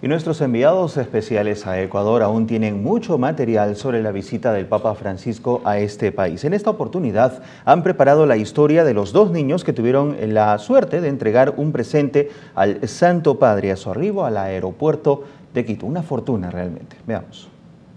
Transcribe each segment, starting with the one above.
Y nuestros enviados especiales a Ecuador aún tienen mucho material sobre la visita del Papa Francisco a este país. En esta oportunidad han preparado la historia de los dos niños que tuvieron la suerte de entregar un presente al Santo Padre a su arribo al aeropuerto de Quito. Una fortuna realmente. Veamos.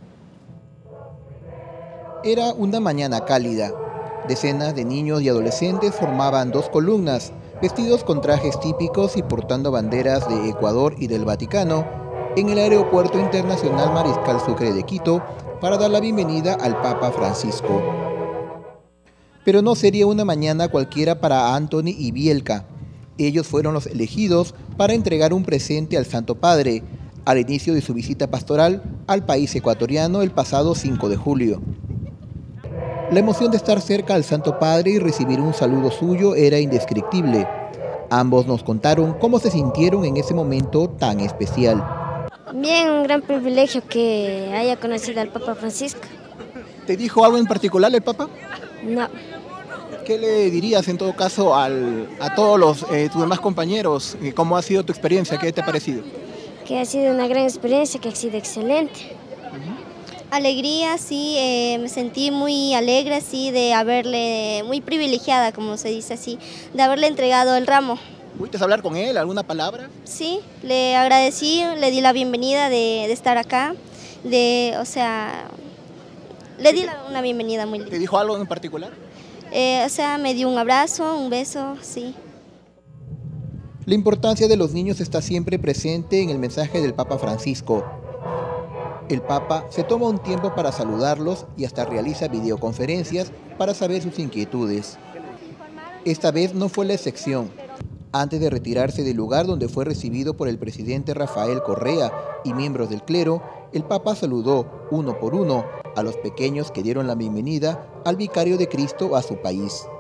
Era una mañana cálida. Decenas de niños y adolescentes formaban dos columnas, vestidos con trajes típicos y portando banderas de Ecuador y del Vaticano, en el Aeropuerto Internacional Mariscal Sucre de Quito para dar la bienvenida al Papa Francisco. Pero no sería una mañana cualquiera para Anthony y Bielka. Ellos fueron los elegidos para entregar un presente al Santo Padre, al inicio de su visita pastoral al país ecuatoriano el pasado 5 de julio. La emoción de estar cerca al Santo Padre y recibir un saludo suyo era indescriptible. Ambos nos contaron cómo se sintieron en ese momento tan especial. Bien, un gran privilegio que haya conocido al Papa Francisco. ¿Te dijo algo en particular el Papa? No. ¿Qué le dirías en todo caso a todos tus demás compañeros? ¿Cómo ha sido tu experiencia? ¿Qué te ha parecido? Que ha sido una gran experiencia, que ha sido excelente. Alegría, sí, me sentí muy alegre, sí, de haberle, muy privilegiada, como se dice así, de haberle entregado el ramo. ¿Pudiste hablar con él? ¿Alguna palabra? Sí, le agradecí, le di la bienvenida de estar acá, le di una bienvenida muy linda. ¿Te dijo algo en particular? Me dio un abrazo, un beso, sí. La importancia de los niños está siempre presente en el mensaje del Papa Francisco. El Papa se toma un tiempo para saludarlos y hasta realiza videoconferencias para saber sus inquietudes. Esta vez no fue la excepción. Antes de retirarse del lugar donde fue recibido por el presidente Rafael Correa y miembros del clero, el Papa saludó uno por uno a los pequeños que dieron la bienvenida al Vicario de Cristo a su país.